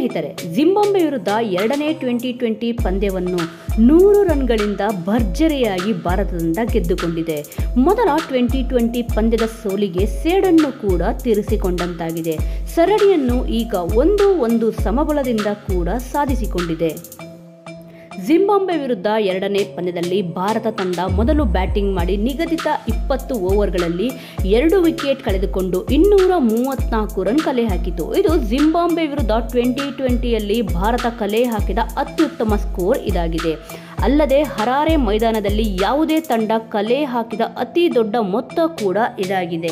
ಸ್ನೇಹಿತರೆ, ಜಿಂಬಾಬ್ವೆ ವಿರುದ್ಧ ಎರಡನೇ T20 ಪಂದ್ಯವನ್ನು 100 ರನ್ಗಳಿಂದ ಭರ್ಜರಿಯಾಗಿ ಭಾರತದಿಂದ ಗೆದ್ದುಕೊಂಡಿದೆ. ಮೊದಲ T20 ಪಂದ್ಯದ ಸೋಲಿಗೆ ಸೇಡನ್ನು ಕೂಡ ತೀರಿಸಿಕೊಂಡಂತಾಗಿದೆ. ಸರಣಿಯನ್ನು ಈಗ 1-1 ಸಮಬಲದಿಂದ ಕೂಡ ಸಾಧಿಸಿಕೊಂಡಿದೆ. ಜಿಂಬಾಬ್ವೆ ವಿರುದ್ಧ ಎರಡನೇ ಪಂದ್ಯದಲ್ಲಿ ಭಾರತ ತಂಡ ಮೊದಲು ಬ್ಯಾಟಿಂಗ್ ಮಾಡಿ ನಿಗದಿತ 20 ಓವರ್ಗಳಲ್ಲಿ 2 ವಿಕೆಟ್ ಕಳೆದುಕೊಂಡು 234 ರನ್ ಕಲೆ ಹಾಕಿತು. ಇದು ಜಿಂಬಾಬ್ವೆ ವಿರುದ್ಧ T20ಯಲ್ಲಿ ಭಾರತ ಕಲೆ ಹಾಕಿದ ಅತ್ಯುತ್ತಮ ಸ್ಕೋರ್ ಇದಾಗಿದೆ. ಅಲ್ಲದೆ ಹರಾರೆ ಮೈದಾನದಲ್ಲಿ ಯಾವುದೇ ತಂಡ ಕಲೆ ಹಾಕಿದ ಅತಿ ದೊಡ್ಡ ಮೊತ್ತ ಕೂಡ ಇದಾಗಿದೆ.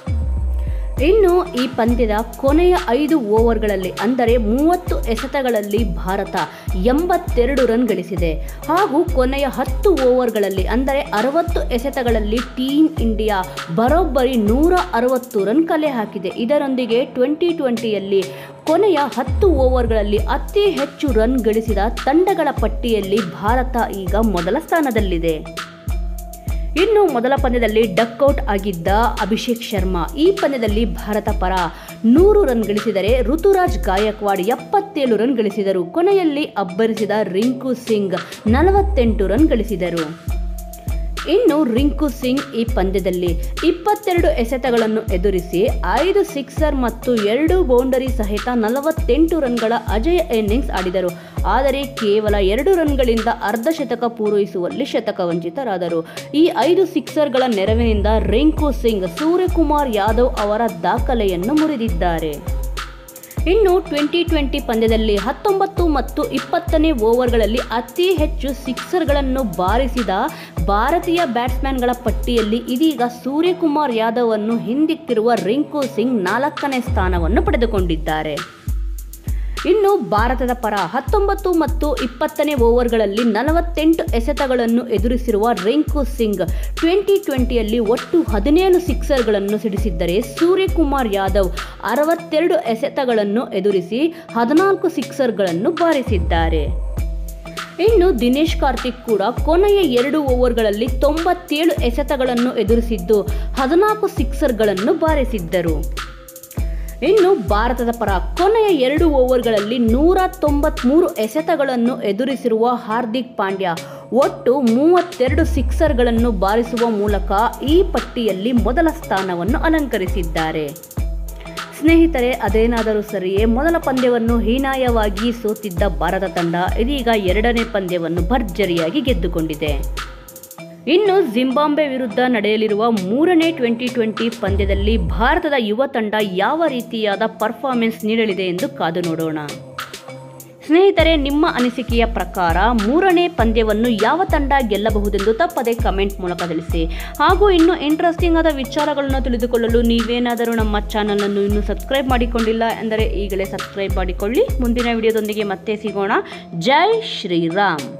ಇನ್ನು ಈ ಪಂದ್ಯದ ಕೊನೆಯ 5 ಓವರ್ಗಳಲ್ಲಿ ಅಂದರೆ 30 ಎಸೆತಗಳಲ್ಲಿ ಭಾರತ 82 ರನ್ ಗಳಿಸಿದೆ. ಹಾಗೂ ಕೊನೆಯ 10 ಓವರ್ಗಳಲ್ಲಿ ಅಂದರೆ 60 ಎಸೆತಗಳಲ್ಲಿ ಟೀಮ್ ಇಂಡಿಯಾ ಬರೋಬ್ಬರಿ 160 ರನ್ ಕಲೆ ಹಾಕಿದೆ. ಇದರೊಂದಿಗೆ T20ಯಲ್ಲಿ ಕೊನೆಯ 10 ಓವರ್ಗಳಲ್ಲಿ ಅತಿ ಹೆಚ್ಚು ರನ್ ಗಳಿಸಿದ ತಂಡಗಳ ಪಟ್ಟಿಯಲ್ಲಿ ಭಾರತ ಈಗ ಮೊದಲ ಸ್ಥಾನದಲ್ಲಿದೆ. ಇನ್ನು ಮೊದಲ ಪಂದ್ಯದಲ್ಲಿ ಡಕ್ಔಟ್ ಆಗಿದ್ದ ಅಭಿಷೇಕ್ ಶರ್ಮಾ ಈ ಪಂದ್ಯದಲ್ಲಿ ಭಾರತ ಪರ 100 ರನ್ ಗಳಿಸಿದರೆ ಋತುರಾಜ್ ಗಾಯಕ್ವಾಡ್ 77 ರನ್ ಗಳಿಸಿದರು. ಕೊನೆಯಲ್ಲಿ ಅಬ್ಬರಿಸಿದ ರಿಂಕು ಸಿಂಗ್ 48 ರನ್ ಗಳಿಸಿದರು. ಇನ್ನು ರಿಂಕು ಸಿಂಗ್ ಈ ಪಂದ್ಯದಲ್ಲಿ 22 ಎಸೆತಗಳನ್ನು ಎದುರಿಸಿ 5 ಸಿಕ್ಸರ್ ಮತ್ತು 2 ಬೌಂಡರಿ ಸಹಿತ 48 ರನ್ಗಳ ಅಜೇಯ ಇನ್ನಿಂಗ್ಸ್ ಆಡಿದರು. ಆದರೆ ಕೇವಲ 2 ರನ್ಗಳಿಂದ ಅರ್ಧ ಶತಕ ಪೂರೈಸುವಲ್ಲಿ ಶತಕ ವಂಚಿತರಾದರು. ಈ 5 ಸಿಕ್ಸರ್ಗಳ ನೆರವಿನಿಂದ ರಿಂಕು ಸಿಂಗ್ ಸೂರ್ಯಕುಮಾರ್ ಯಾದವ್ ಅವರ ದಾಖಲೆಯನ್ನು ಮುರಿದಿದ್ದಾರೆ. ಇನ್ನು T20 ಪಂದ್ಯದಲ್ಲಿ 19 ಮತ್ತು 20ನೇ ಓವರ್ಗಳಲ್ಲಿ ಅತಿ ಹೆಚ್ಚು ಸಿಕ್ಸರ್ಗಳನ್ನು ಬಾರಿಸಿದ ಭಾರತೀಯ ಬ್ಯಾಟ್ಸ್ಮನ್ಗಳ ಪಟ್ಟಿಯಲ್ಲಿ ಇದೀಗ ಸೂರ್ಯಕುಮಾರ್ ಯಾದವ್ ಅನ್ನು ಹಿಂದಿಕ್ಕಿರುವ ರಿಂಕು ಸಿಂಗ್ 4ನೇ ಸ್ಥಾನವನ್ನು ಪಡೆದುಕೊಂಡಿದ್ದಾರೆ. ಇನ್ನು ಭಾರತದ ಪರ 19 ಮತ್ತು 20ನೇ ಓವರ್ಗಳಲ್ಲಿ 48 ಎಸೆತಗಳನ್ನು ಎದುರಿಸಿರುವ ರಿಂಕು ಸಿಂಗ್ T20ಯಲ್ಲಿ ಒಟ್ಟು 17 ಸಿಕ್ಸರ್ಗಳನ್ನು ಸಿಡಿಸಿದ್ದರೆ ಸೂರ್ಯಕುಮಾರ್ ಯಾದವ್ 62 ಎಸೆತಗಳನ್ನು ಎದುರಿಸಿ 14 ಸಿಕ್ಸರ್ಗಳನ್ನು ಬಾರಿಸಿದ್ದಾರೆ. ಇನ್ನು ದಿನೇಶ್ ಕಾರ್ತಿಕ್ ಕೂಡ ಕೊನೆಯ 2 ಓವರ್ಗಳಲ್ಲಿ 97 ಎಸೆತಗಳನ್ನು ಎದುರಿಸಿದ್ದು 14 ಸಿಕ್ಸರ್ಗಳನ್ನು ಬಾರಿಸಿದ್ದರು. ಇನ್ನು ಭಾರತದ ಪರ ಕೊನೆಯ 2 ಓವರ್ಗಳಲ್ಲಿ 193 ಎಸೆತಗಳನ್ನು ಎದುರಿಸಿರುವ ಹಾರ್ದಿಕ್ ಪಾಂಡ್ಯ ಒಟ್ಟು 32 ಸಿಕ್ಸರ್ಗಳನ್ನು ಬಾರಿಸುವ ಮೂಲಕ ಈ ಪಟ್ಟಿಯಲ್ಲಿ ಮೊದಲ ಸ್ಥಾನವನ್ನು ಅಲಂಕರಿಸಿದ್ದಾರೆ. ಸ್ನೇಹಿತರೆ, ಅದೇನಾದರೂ ಸರಿಯೇ, ಮೊದಲ ಪಂದ್ಯವನ್ನು ಹೀನಾಯವಾಗಿ ಸೋತಿದ್ದ ಭಾರತ ತಂಡ ಇದೀಗ ಎರಡನೇ ಪಂದ್ಯವನ್ನು ಭರ್ಜರಿಯಾಗಿ ಗೆದ್ದುಕೊಂಡಿದೆ. ಇನ್ನು ಜಿಂಬಾಬ್ವೆ ವಿರುದ್ಧ ನಡೆಯಲಿರುವ 3ನೇ T20 ಪಂದ್ಯದಲ್ಲಿ ಭಾರತದ ಯುವ ತಂಡ ಯಾವ ರೀತಿಯಾದ ಪರ್ಫಾರ್ಮೆನ್ಸ್ ನೀಡಲಿದೆ ಎಂದು ಕಾದು ನೋಡೋಣ. ಸ್ನೇಹಿತರೆ, ನಿಮ್ಮ ಅನಿಸಿಕೆಯ ಪ್ರಕಾರ 3ನೇ ಪಂದ್ಯವನ್ನು ಯಾವ ತಂಡ ಗೆಲ್ಲಬಹುದೆಂದು ತಪ್ಪದೆ ಕಮೆಂಟ್ ಮೂಲಕ ತಿಳಿಸಿ. ಹಾಗೂ ಇನ್ನೂ ಇಂಟ್ರೆಸ್ಟಿಂಗ್ ಆದ ವಿಚಾರಗಳನ್ನು ತಿಳಿದುಕೊಳ್ಳಲು ನೀವೇನಾದರೂ ನಮ್ಮ ಚಾನಲನ್ನು ಇನ್ನೂ ಸಬ್ಸ್ಕ್ರೈಬ್ ಮಾಡಿಕೊಂಡಿಲ್ಲ ಎಂದರೆ ಈಗಲೇ ಸಬ್ಸ್ಕ್ರೈಬ್ ಮಾಡಿಕೊಳ್ಳಿ. ಮುಂದಿನ ವಿಡಿಯೋದೊಂದಿಗೆ ಮತ್ತೆ ಸಿಗೋಣ. ಜೈ ಶ್ರೀರಾಮ್.